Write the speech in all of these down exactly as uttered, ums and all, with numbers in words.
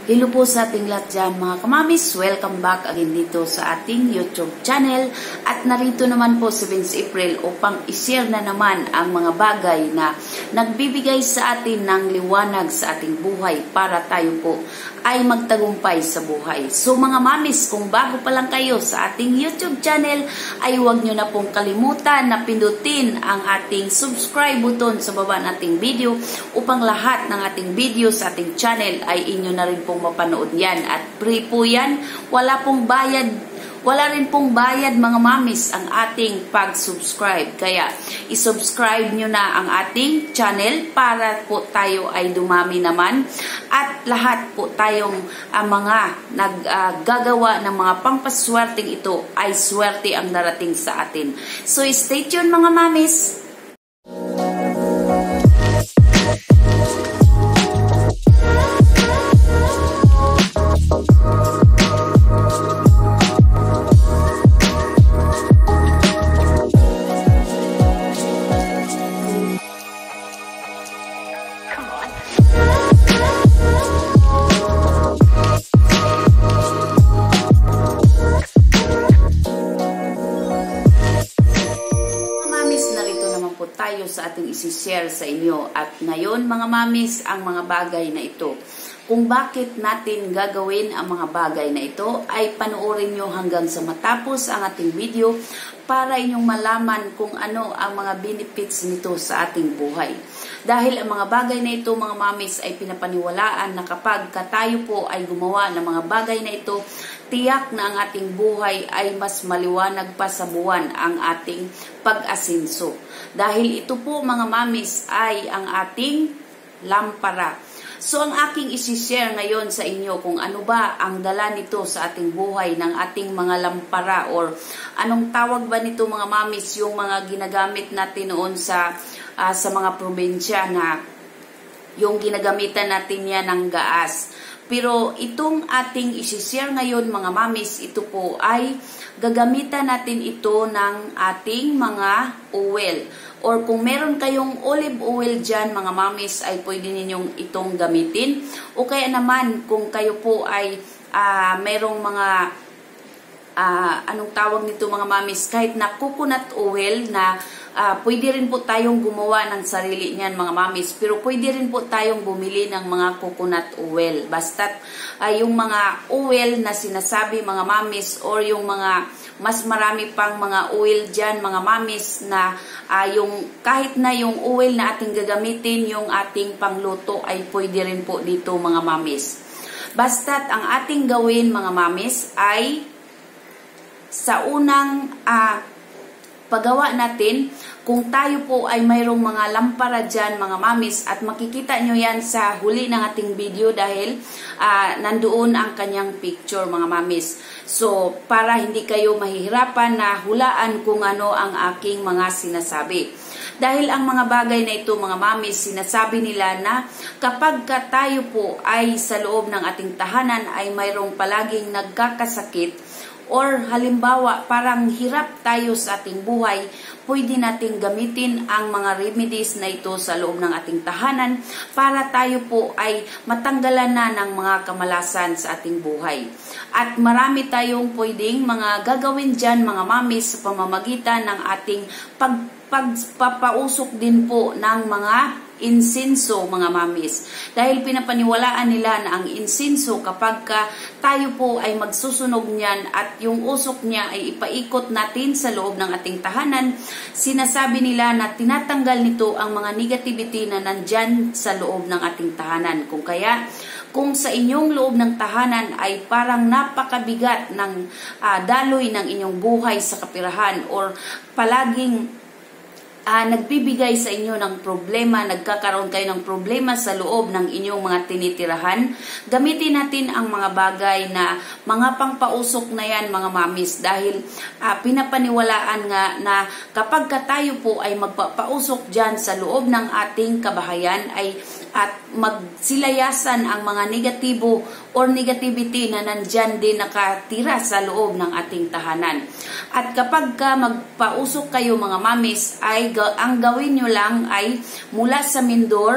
Hello po sa ating lahat dyan mga kamamis, welcome back again dito sa ating YouTube channel at narito naman po si Vince April upang i-share na naman ang mga bagay na nagbibigay sa atin ng liwanag sa ating buhay para tayo po ay magtagumpay sa buhay. So mga mamis, kung bago pa lang kayo sa ating YouTube channel ay huwag nyo na pong kalimutan na pindutin ang ating subscribe button sa baba ng ating video upang lahat ng ating video sa ating channel ay inyo na rin po mapanood yan at free po yan, wala pong bayad, wala rin pong bayad mga mamis ang ating pag-subscribe, kaya isubscribe nyo na ang ating channel para po tayo ay dumami naman at lahat po tayong uh, mga naggagawa uh, ng mga pampaswerteng ito ay swerte ang darating sa atin. So stay tuned mga mamis. Tayo sa ating isi-share sa inyo at ngayon mga mamis ang mga bagay na ito. Kung bakit natin gagawin ang mga bagay na ito ay panoorin nyo hanggang sa matapos ang ating video para inyong malaman kung ano ang mga benefits nito sa ating buhay. Dahil ang mga bagay na ito mga mamis ay pinapaniwalaan na kapag tayo po ay gumawa ng mga bagay na ito, tiyak na ang ating buhay ay mas maliwanag pa sa buwan ang ating pag-asinso. Dahil ito po mga mamis ay ang ating lampara. So ang aking isi-share ngayon sa inyo kung ano ba ang dala nito sa ating buhay ng ating mga lampara or anong tawag ba nito mga mamis, yung mga ginagamit natin noon sa uh, sa mga probinsya na yung ginagamitan natin yan ng gaas. Pero itong ating isi-share ngayon mga mamis, ito po ay gagamitan natin ito ng ating mga oil. Or kung meron kayong olive oil dyan mga mamis ay pwede ninyong itong gamitin. O kaya naman kung kayo po ay uh, merong mga uh, anong tawag nito mga mamis, kahit na coconut oil na uh, pwede rin po tayong gumawa ng sarili niyan mga mamis. Pero pwede rin po tayong bumili ng mga coconut oil. Basta't uh, yung mga oil na sinasabi mga mamis or yung mga mas marami pang mga oil dyan mga mamis na uh, yung kahit na yung oil na ating gagamitin yung ating pangluto ay pwede rin po dito mga mamis. Basta't ang ating gawin mga mamis ay sa unang uh, paggawa natin, kung tayo po ay mayroong mga lampara dyan mga mamis at makikita nyo yan sa huli ng ating video dahil uh, nandoon ang kanyang picture mga mamis. So para hindi kayo mahihirapan na hulaan kung ano ang aking mga sinasabi. Dahil ang mga bagay na ito mga mamis, sinasabi nila na kapag ka tayo po ay sa loob ng ating tahanan ay mayroong palaging nagkakasakit or halimbawa parang hirap tayo sa ating buhay, pwede nating gamitin ang mga remedies na ito sa loob ng ating tahanan para tayo po ay matanggalan na ng mga kamalasan sa ating buhay. At marami tayong pwedeng mga gagawin dyan mga mamis sa pamamagitan ng ating pag, pagpapausok din po ng mga insinso mga mamis. Dahil pinapaniwalaan nila na ang insinso kapag ka tayo po ay magsusunog niyan at yung usok niya ay ipaikot natin sa loob ng ating tahanan, sinasabi nila na tinatanggal nito ang mga negativity na nandyan sa loob ng ating tahanan. Kung kaya, kung sa inyong loob ng tahanan ay parang napakabigat ng uh, daloy ng inyong buhay sa kapirahan or palaging Uh, nagbibigay sa inyo ng problema, nagkakaroon kayo ng problema sa loob ng inyong mga tinitirahan, gamitin natin ang mga bagay na mga pangpausok na yan mga mamis dahil uh, pinapaniwalaan nga na kapag ka tayo po ay magpapausok dyan sa loob ng ating kabahayan ay at magsilayasan ang mga negatibo or negativity na nandyan din nakatira sa loob ng ating tahanan. At kapag ka magpausok kayo mga mamis, ay ang gawin nyo lang ay mula sa main door,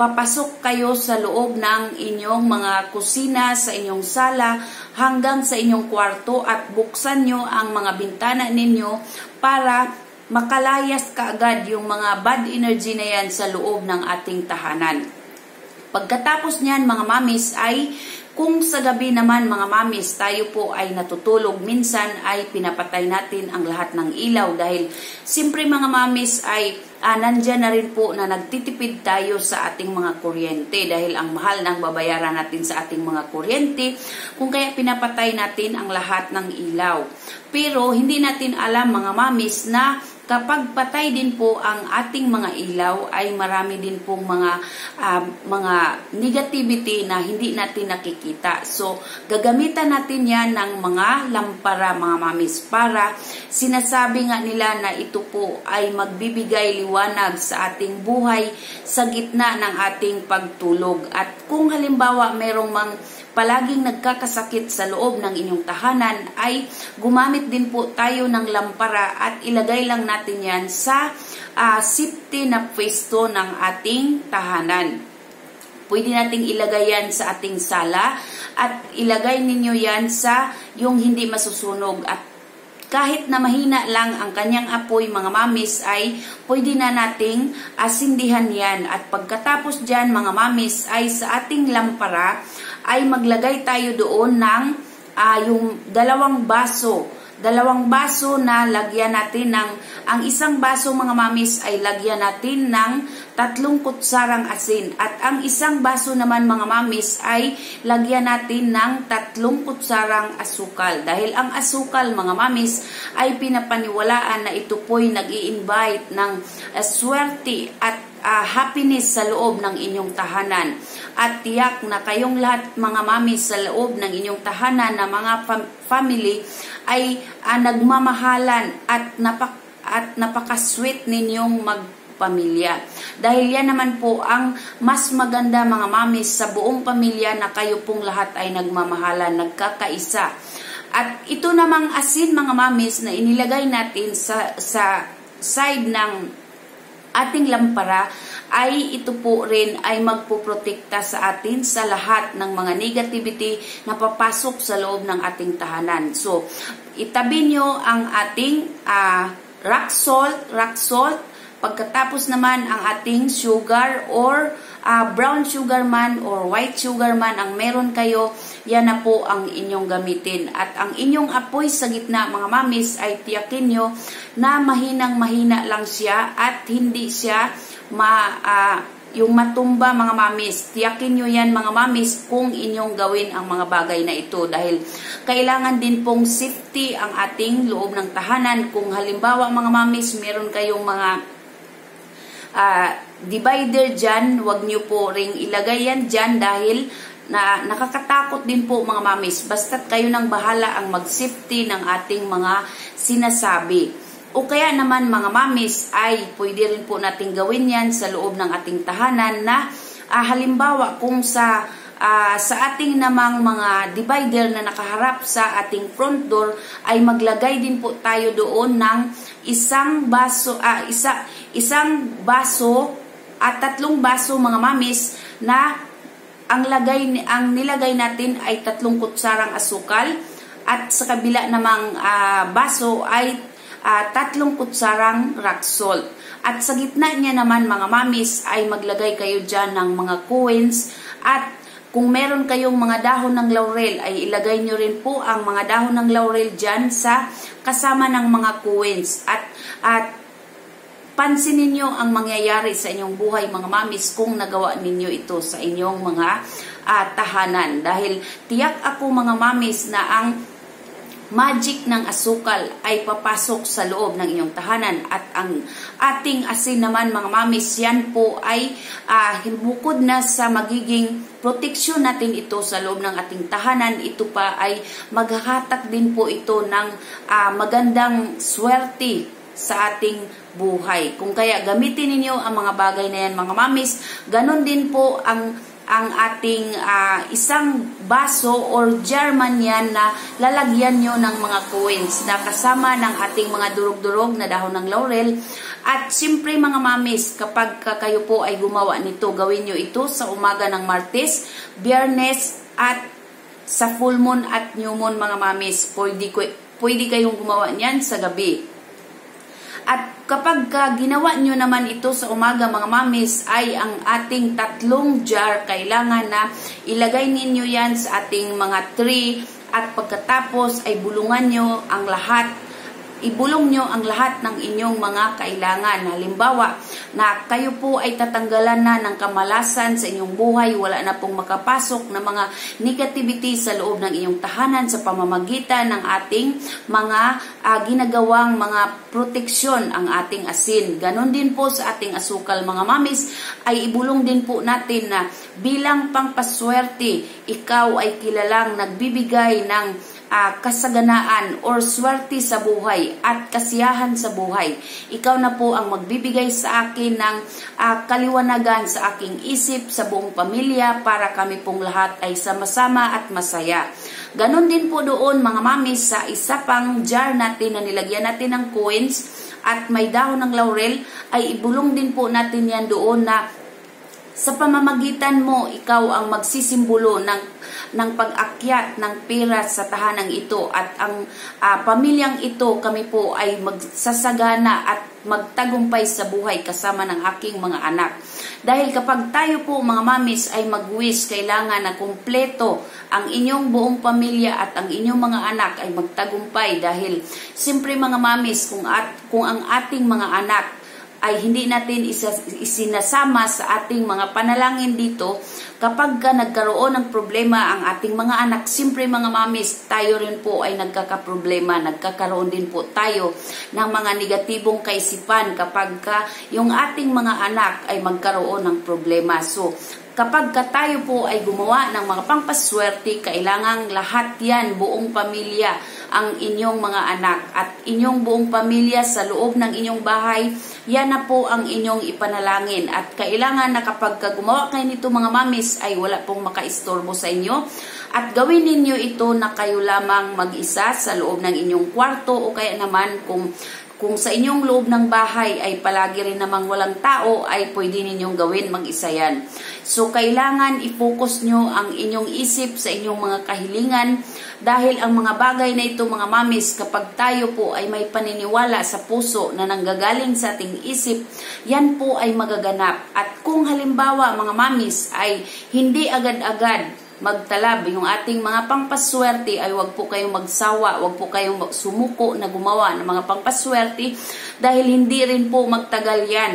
papasok kayo sa loob ng inyong mga kusina, sa inyong sala, hanggang sa inyong kwarto at buksan nyo ang mga bintana ninyo para makalayas kaagad yung mga bad energy na yan sa loob ng ating tahanan. Pagkatapos niyan mga mamis ay kung sa gabi naman mga mamis tayo po ay natutulog, minsan ay pinapatay natin ang lahat ng ilaw dahil siyempre mga mamis ay ah, nandyan na rin po na nagtitipid tayo sa ating mga kuryente dahil ang mahal ng babayaran natin sa ating mga kuryente kung kaya pinapatay natin ang lahat ng ilaw. Pero hindi natin alam mga mamis na kapag patay din po ang ating mga ilaw ay marami din pong mga uh, mga negativity na hindi natin nakikita. So, gagamitan natin yan ng mga lampara mga mamis para sinasabi nga nila na ito po ay magbibigay liwanag sa ating buhay sa gitna ng ating pagtulog. At kung halimbawa merong mang palaging nagkakasakit sa loob ng inyong tahanan ay gumamit din po tayo ng lampara at ilagay lang natin yan sa uh, safety na pwesto ng ating tahanan. Pwede nating ilagay yan sa ating sala at ilagay ninyo yan sa yung hindi masusunog at kahit na mahina lang ang kanyang apoy mga mamis ay pwede na nating asindihan yan at pagkatapos dyan mga mamis ay sa ating lampara ay maglagay tayo doon ng uh, yung dalawang baso. Dalawang baso na lagyan natin ng, ang isang baso mga mamis ay lagyan natin ng tatlong kutsarang asin. At ang isang baso naman mga mamis ay lagyan natin ng tatlong kutsarang asukal. Dahil ang asukal mga mamis ay pinapaniwalaan na ito po'y nag-i-invite ng uh, swerte at Uh, happiness sa loob ng inyong tahanan. At tiyak na kayong lahat mga mamis sa loob ng inyong tahanan na mga fam family ay uh, nagmamahalan at, napak at napaka-sweet ninyong magpamilya. Dahil yan naman po ang mas maganda mga mamis sa buong pamilya na kayo pong lahat ay nagmamahalan, nagkakaisa. At ito namang asin mga mamis na inilagay natin sa, sa side ng ating lampara ay ito po rin ay magpuprotekta sa atin sa lahat ng mga negativity na papasok sa loob ng ating tahanan. So, itabi nyo ang ating uh, rock salt, rock salt. Pagkatapos naman ang ating sugar or uh, brown sugar man or white sugar man ang meron kayo, yan na po ang inyong gamitin. At ang inyong apoy sa gitna mga mamis ay tiyakin nyo na mahinang mahina lang siya at hindi siya ma, uh, yung matumba mga mamis. Tiyakin nyo yan mga mamis kung inyong gawin ang mga bagay na ito dahil kailangan din pong safety ang ating loob ng tahanan. Kung halimbawa mga mamis meron kayong mga uh, divider dyan, wag nyo po ring ilagay yan dyan dahil na nakakatakot din po mga mamis. Basta't kayo nang bahala ang mag-safety ng ating mga sinasabi. O kaya naman mga mamis ay pwede rin po natin gawin yan sa loob ng ating tahanan na uh, halimbawa kung sa uh, sa ating namang mga divider na nakaharap sa ating front door ay maglagay din po tayo doon ng isang baso, uh, isa, isang baso at tatlong baso mga mamis na ang lagay ang nilagay natin ay tatlong kutsarang asukal at sa kabila namang uh, baso ay uh, tatlong kutsarang rock salt. At sa gitna niya naman mga mamis ay maglagay kayo dyan ng mga coins at kung meron kayong mga dahon ng laurel ay ilagay nyo rin po ang mga dahon ng laurel dyan sa kasama ng mga coins at at pansinin niyo ang mangyayari sa inyong buhay mga mamis kung nagawa ninyo ito sa inyong mga uh, tahanan. Dahil tiyak ako mga mamis na ang magic ng asukal ay papasok sa loob ng inyong tahanan at ang ating asin naman mga mamis yan po ay uh, bukod na sa magiging proteksyon natin ito sa loob ng ating tahanan, ito pa ay maghahatak din po ito ng uh, magandang swerte sa ating buhay. Kung kaya gamitin ninyo ang mga bagay na yan mga mamis, ganon din po ang ang ating uh, isang baso or jar man yan na lalagyan nyo ng mga coins na kasama ng ating mga durog-durog na dahon ng laurel. At siyempre mga mamis, kapag kayo po ay gumawa nito, gawin nyo ito sa umaga ng Martes, Biyernes at sa full moon at new moon mga mamis. Pwede, pwede kayong gumawa niyan sa gabi. At kapag uh, ginawa nyo naman ito sa umaga mga mamis, ay ang ating tatlong jar, kailangan na ilagay ninyo yan sa ating mga tray at pagkatapos ay bulungan nyo ang lahat. Ibulong nyo ang lahat ng inyong mga kailangan. Halimbawa, na kayo po ay tatanggalan na ng kamalasan sa inyong buhay, wala na pong makapasok na mga negativity sa loob ng inyong tahanan sa pamamagitan ng ating mga uh, ginagawang mga proteksyon, ang ating asin. Ganon din po sa ating asukal mga mamis, ay ibulong din po natin na bilang pangpaswerte, ikaw ay kilalang nagbibigay ng Uh, kasaganaan or swerte sa buhay at kasiyahan sa buhay. Ikaw na po ang magbibigay sa akin ng uh, kaliwanagan sa aking isip, sa buong pamilya, para kami pong lahat ay sama-sama at masaya. Ganon din po doon mga mamis sa isa pang jar natin na nilagyan natin ng coins at may dahon ng laurel, ay ibulong din po natin yan doon na sa pamamagitan mo, ikaw ang magsisimbolo ng, ng pag-akyat ng pera sa tahanang ito. At ang uh, pamilyang ito, kami po ay magsasagana at magtagumpay sa buhay kasama ng aking mga anak. Dahil kapag tayo po mga mamis ay mag-wish, kailangan na kumpleto ang inyong buong pamilya at ang inyong mga anak ay magtagumpay. Dahil siyempre mga mamis, kung, at, kung ang ating mga anak ay hindi natin isa, isinasama sa ating mga panalangin dito, kapag ka nagkaroon ng problema ang ating mga anak, siyempre mga mamis, tayo rin po ay nagkakaproblema, nagkakaroon din po tayo ng mga negatibong kaisipan kapag ka yung ating mga anak ay magkaroon ng problema. So, kapag ka tayo po ay gumawa ng mga pangpaswerte, kailangang lahat yan, buong pamilya, ang inyong mga anak at inyong buong pamilya sa loob ng inyong bahay, yan na po ang inyong ipanalangin. At kailangan na kapag gumawa kayo nito mga mamis, ay wala pong makaistorbo sa inyo. At gawin ninyo ito na kayo lamang mag-isa sa loob ng inyong kwarto, o kaya naman kung Kung sa inyong loob ng bahay ay palagi rin namang walang tao, ay pwede ninyong gawin mag-isa yan. So, kailangan i-focus nyo ang inyong isip sa inyong mga kahilingan, dahil ang mga bagay na ito mga mamis, kapag tayo po ay may paniniwala sa puso na nanggagaling sa ating isip, yan po ay magaganap. At kung halimbawa mga mamis ay hindi agad-agad magtalab yung ating mga pangpaswerte, ay wag po kayong magsawa, wag po kayong sumuko na gumawa ng mga pangpaswerte, dahil hindi rin po magtagal yan.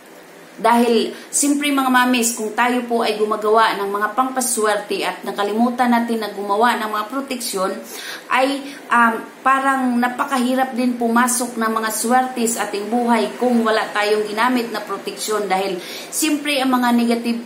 Dahil simpre mga mamis, kung tayo po ay gumagawa ng mga pangpaswerte at nakalimutan natin na gumawa ng mga proteksyon, ay um, parang napakahirap din pumasok ng mga swerte sa ating buhay kung wala tayong ginamit na proteksyon. Dahil simpre ang mga negative,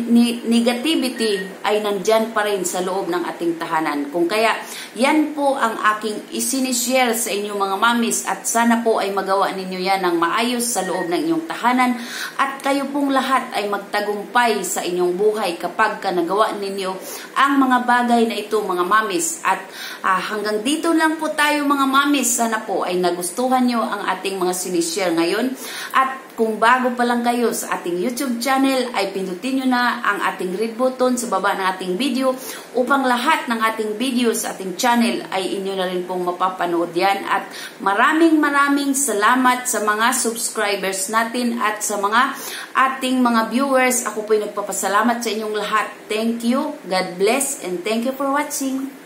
negativity ay nandyan pa rin sa loob ng ating tahanan. Kung kaya, yan po ang aking isinishare sa inyong mga mamis, at sana po ay magawa ninyo yan ng maayos sa loob ng inyong tahanan, at kayo pong lahat ay magtagumpay sa inyong buhay kapag ka nagawa ninyo ang mga bagay na ito mga mamis. At uh, hanggang dito lang po tayo mga mamis. Sana po ay nagustuhan nyo ang ating mga sinishare ngayon. At kung bago pa lang kayo sa ating YouTube channel, ay pindutin nyo na ang ating red button sa baba ng ating video, upang lahat ng ating video sa ating channel ay inyo na rin pong mapapanood yan. At maraming maraming salamat sa mga subscribers natin at sa mga ating mga viewers. Ako po'y nagpapasalamat sa inyong lahat. Thank you, God bless, and thank you for watching.